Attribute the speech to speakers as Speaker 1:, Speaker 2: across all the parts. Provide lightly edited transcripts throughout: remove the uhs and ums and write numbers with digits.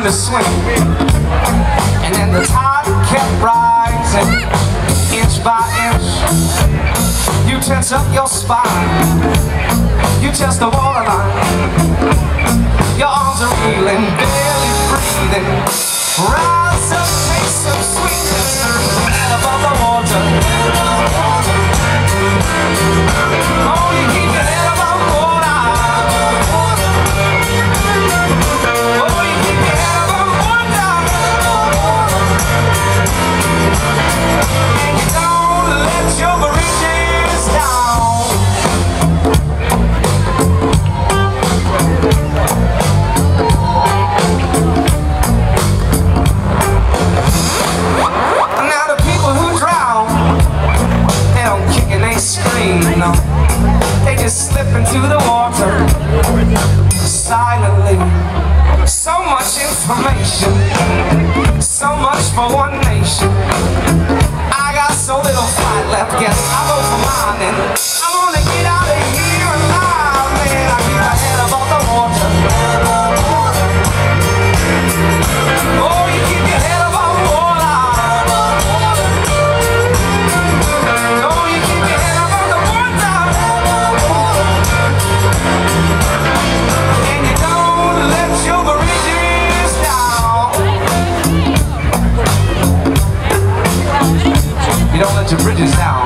Speaker 1: to swing. And then the tide kept rising, inch by inch. You tense up your spine, you test the waterline. Your arms are reeling, barely breathing. Rise up, taste some sweetness, head above the water. Oh, you keep your head above water. Oh, you keep your head above water. And you don't let your bridges down. Now the people who drown, they don't kick and they scream, no. They just slip into the water silently. So much information, so much for one nation. I got so little fight left, guess I'll go for mine and I'm gonna get out of here alive, man. I keep my head above the water. Oh, you keep your head above water. Oh, you keep your head above the water. And you don't let your bridges down. You don't let your bridges down.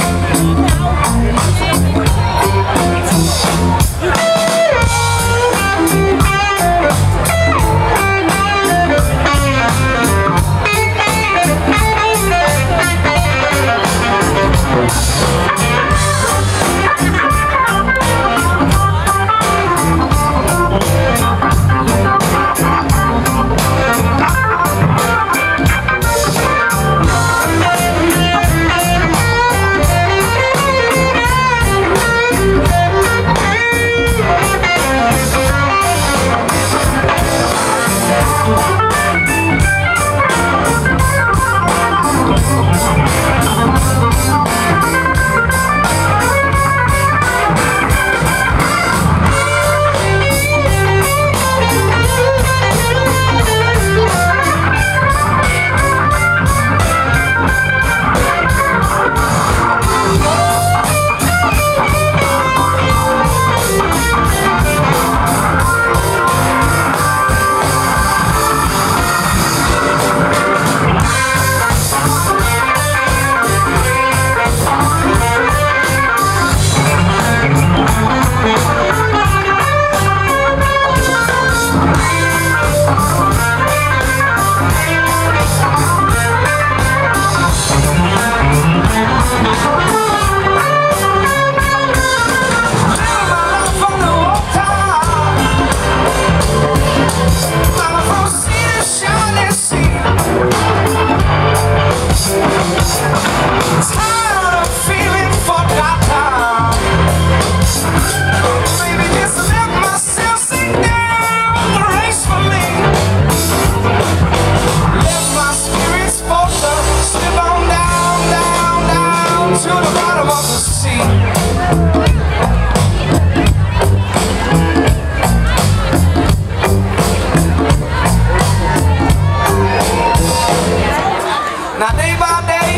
Speaker 1: Now day by day,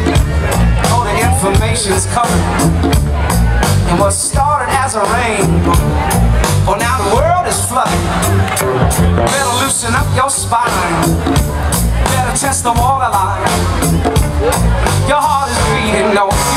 Speaker 1: all the information's covered. And what started as a rain, well now the world is flooded. Better loosen up your spine, better test the waterline. Your heart is beating, no.